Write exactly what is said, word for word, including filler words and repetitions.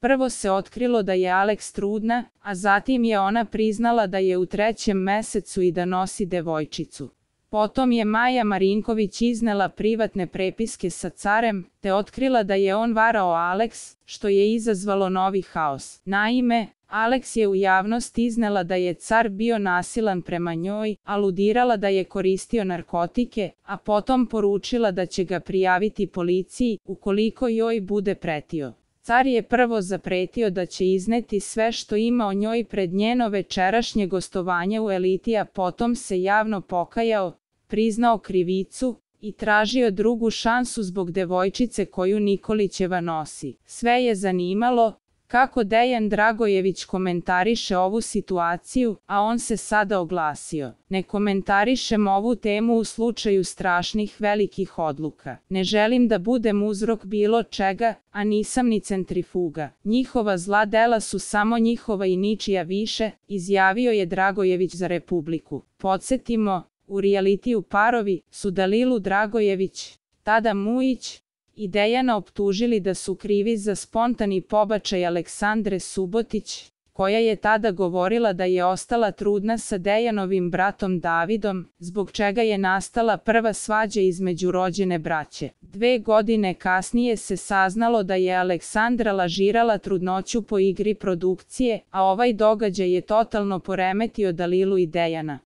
Prvo se otkrilo da je Aleks trudna, a zatim je ona priznala da je u trećem mesecu i da nosi devojčicu. Potom je Maja Marinković iznela privatne prepiske sa carem, te otkrila da je on varao Aleks, što je izazvalo novi haos. Naime, Aleks je u javnost iznela da je car bio nasilan prema njoj, aludirala da je koristio narkotike, a potom poručila da će ga prijaviti policiji, ukoliko joj bude pretio. Car je prvo zapretio da će izneti sve što ima o njoj pred njeno večerašnje gostovanje u Eliti, a potom se javno pokajao, priznao krivicu i tražio drugu šansu zbog devojčice koju Nikolićeva nosi. Sve je zanimalo kako Dejan Dragojević komentariše ovu situaciju, a on se sada oglasio: ne komentarišem ovu temu u slučaju strašnih velikih odluka. Ne želim da budem uzrok bilo čega, a nisam ni centrifuga. Njihova zla dela su samo njihova i ničija više, izjavio je Dragojević za Republiku. Podsjetimo, u realitiju Parovi su Dalilu Dragojević, tada Mujić, i Dejana optužili da su krivi za spontani pobačaj Aleksandre Subotić, koja je tada govorila da je ostala trudna sa Dejanovim bratom Davidom, zbog čega je nastala prva svađa između rođene braće. Dve godine kasnije se saznalo da je Aleksandra lažirala trudnoću po igri produkcije, a ovaj događaj je totalno poremetio Dalilu i Dejana.